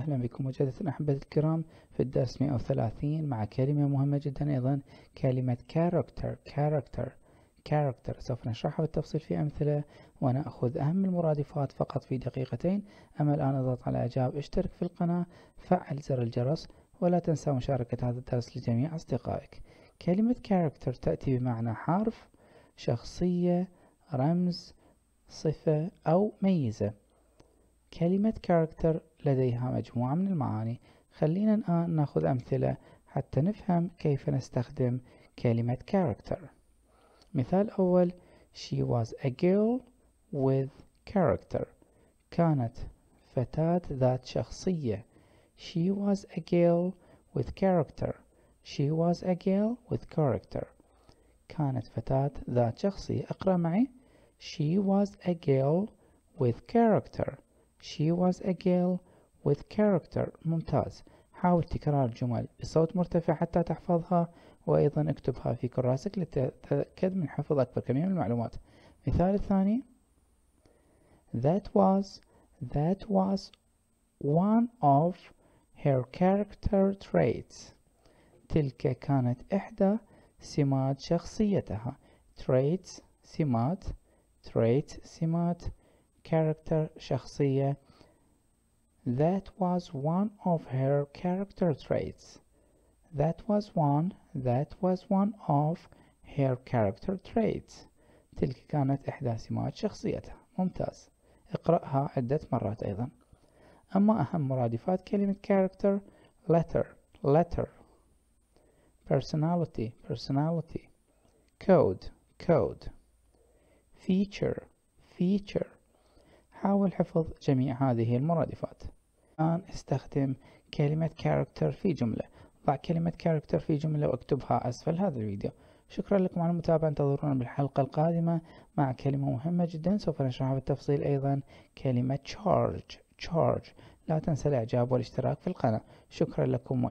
وأهلا بكم مجددا أحبتي الكرام في الدرس 130 مع كلمة مهمة جدا أيضا، كلمة character. سوف نشرحها بالتفصيل في أمثلة ونأخذ أهم المرادفات فقط في دقيقتين. أما الآن اضغط على إعجاب، اشترك في القناة، فعل زر الجرس، ولا تنسى مشاركة هذا الدرس لجميع أصدقائك. كلمة character تأتي بمعنى حرف، شخصية، رمز، صفة أو ميزة. كلمة character لديها مجموعة من المعاني. خلينا الآن نأخذ أمثلة حتى نفهم كيف نستخدم كلمة character. مثال أول: She was a girl with character. كانت فتاة ذات شخصية. She was a girl with character. She was a girl with character. كانت فتاة ذات شخصية. اقرأ معي: She was a girl with character. She was a girl with character. ممتاز. حاول تكرار الجمل بصوت مرتفع حتى تحفظها، وأيضا اكتبها في كراسك لتتأكد من حفظ أكبر كمية من المعلومات. مثال الثاني: That was one of her character traits. تلك كانت إحدى سمات شخصيتها. traits سمات، character شخصية. That was one of her character traits. That was one of her character traits. تلك كانت إحدى سمات شخصيتها. ممتاز. اقرأها عدة مرات أيضا. أما أهم مرادفات كلمة character: letter، personality، code، feature. حاول حفظ جميع هذه المرادفات. الآن استخدم كلمة character في جملة. ضع كلمة character في جملة واكتبها أسفل هذا الفيديو. شكرا لكم على المتابعة. انتظرونا بالحلقة القادمة مع كلمة مهمة جدا سوف نشرحها بالتفصيل أيضا، كلمة charge. لا تنسى الإعجاب والاشتراك في القناة. شكرا لكم.